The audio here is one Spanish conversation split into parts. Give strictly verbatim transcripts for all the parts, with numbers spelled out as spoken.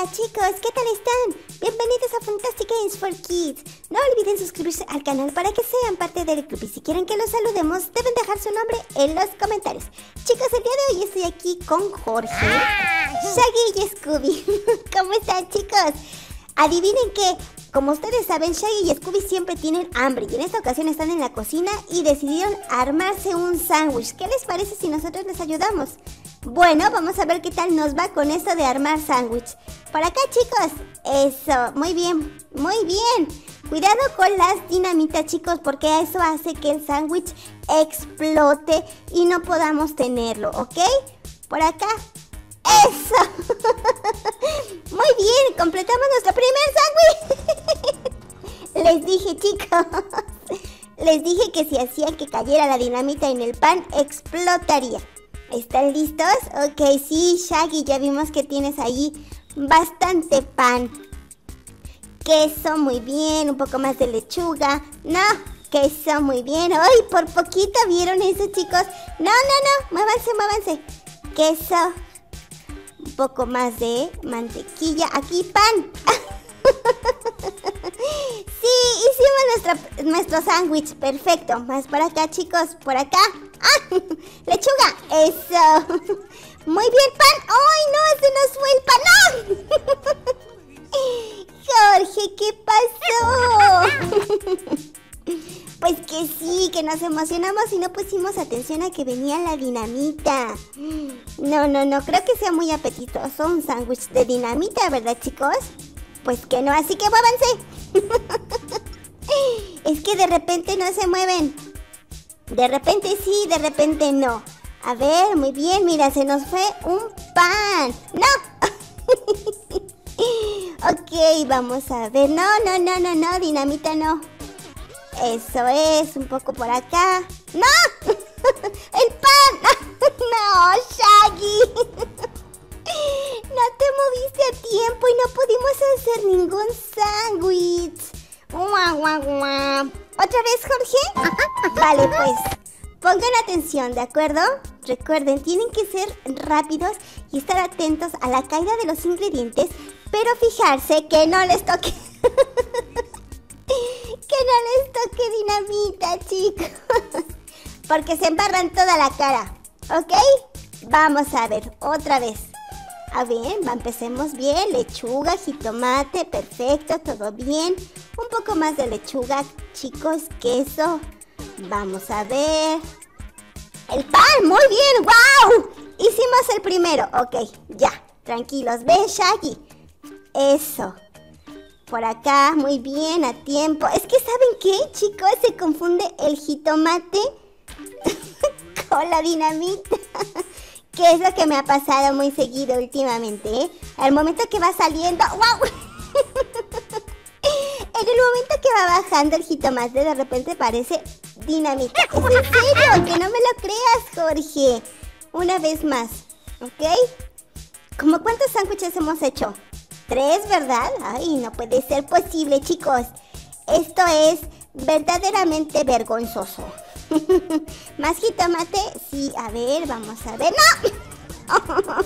Hola chicos, ¿qué tal están? Bienvenidos a Fantastic Games for Kids. No olviden suscribirse al canal para que sean parte del club y si quieren que los saludemos deben dejar su nombre en los comentarios. Chicos, el día de hoy estoy aquí con Jorge, Shaggy y Scooby. ¿Cómo están chicos? Adivinen que, como ustedes saben, Shaggy y Scooby siempre tienen hambre y en esta ocasión están en la cocina y decidieron armarse un sándwich. ¿Qué les parece si nosotros les ayudamos? Bueno, vamos a ver qué tal nos va con esto de armar sándwich. Por acá chicos, eso, muy bien, muy bien. Cuidado con las dinamitas chicos, porque eso hace que el sándwich explote y no podamos tenerlo, ¿ok? Por acá, eso. Muy bien, completamos nuestro primer sándwich. Les dije chicos, les dije que si hacían que cayera la dinamita en el pan, explotaría. ¿Están listos? Ok, sí, Shaggy, ya vimos que tienes ahí bastante pan. Queso, muy bien, un poco más de lechuga. No, queso, muy bien. ¡Ay, por poquito vieron eso, chicos! No, no, no, muévanse, muévanse. Queso, un poco más de mantequilla. Aquí pan. Sí, hicimos nuestro, nuestro sándwich, perfecto. Más por acá, chicos, por acá. ¡Ah! ¡Lechuga! ¡Eso! Muy bien, pan. ¡Ay, no! ¡Se nos fue el pan! ¡No! Jorge, ¿qué pasó? Pues que sí, que nos emocionamos y no pusimos atención a que venía la dinamita. No, no, no, creo que sea muy apetitoso un sándwich de dinamita, ¿verdad, chicos? Pues que no, así que muévanse. Es que de repente no se mueven. De repente sí, de repente no. A ver, muy bien, mira, se nos fue un pan. ¡No! Ok, vamos a ver. No, no, no, no, no, dinamita no. Eso es, un poco por acá. ¡No! ¡El pan! ¡No, Shaggy! No te moviste a tiempo y no pudimos hacer ningún sándwich. Guau, guau, guau. ¿Otra vez, Jorge? Vale, pues, pongan atención, ¿de acuerdo? Recuerden, tienen que ser rápidos y estar atentos a la caída de los ingredientes, pero fijarse que no les toque... que no les toque dinamita, chicos. Porque se embarran toda la cara, ¿ok? Vamos a ver, otra vez. A ver, empecemos bien. Lechuga, jitomate, perfecto, todo bien. Un poco más de lechuga, chicos, queso. Vamos a ver. ¡El pan! ¡Muy bien! ¡Wow! Hicimos el primero. Ok, ya, tranquilos. Ven, Shaggy. Eso. Por acá, muy bien, a tiempo. Es que, ¿saben qué, chicos? Se confunde el jitomate con la dinamita. ¿Qué es lo que me ha pasado muy seguido últimamente? ¿eh? Al momento que va saliendo... ¡Wow! En el momento que va bajando el jitomate, de repente parece dinamita. ¿Es en serio? Que no me lo creas, Jorge. Una vez más, ¿ok? ¿Cómo cuántos sándwiches hemos hecho? Tres, ¿verdad? Ay, no puede ser posible, chicos. Esto es verdaderamente vergonzoso. ¿Más jitomate? Sí, a ver, vamos a ver. ¡No!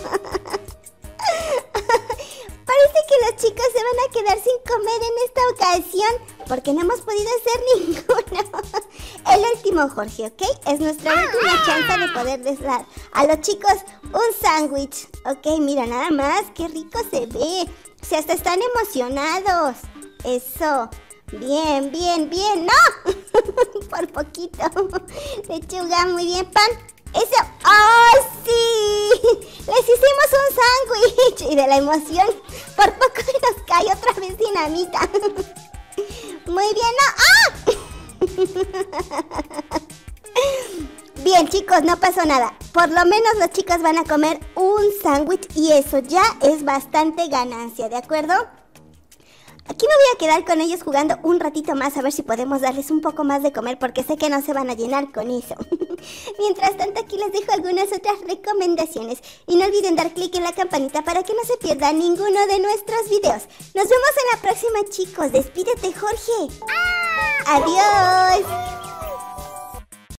Parece que los chicos se van a quedar sin comer en esta ocasión porque no hemos podido hacer ninguno. El último, Jorge, ¿ok? Es nuestra última chance de poder dar a los chicos un sándwich. Ok, mira, nada más, qué rico se ve. Si hasta están emocionados. Eso. Bien, bien, bien. ¡No! Por poquito. Lechuga, muy bien. Pan. Eso. ¡Oh, sí! Les hicimos un sándwich. Y de la emoción, por poco nos cae otra vez dinamita. Muy bien, ¿no? ¡Ah! Bien, chicos, no pasó nada. Por lo menos los chicos van a comer un sándwich y eso ya es bastante ganancia, ¿de acuerdo? Aquí me voy a quedar con ellos jugando un ratito más a ver si podemos darles un poco más de comer porque sé que no se van a llenar con eso. Mientras tanto, aquí les dejo algunas otras recomendaciones y no olviden dar clic en la campanita para que no se pierda ninguno de nuestros videos. Nos vemos en la próxima, chicos. Despídete, Jorge. Adiós.